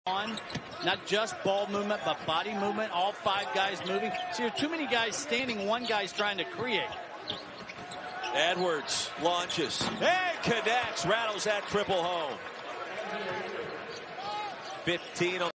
on. Not just ball movement, but body movement. All 5 guys moving. So there are too many guys standing. One guy's trying to create. Edwards launches and connects. Rattles that triple home. 15 on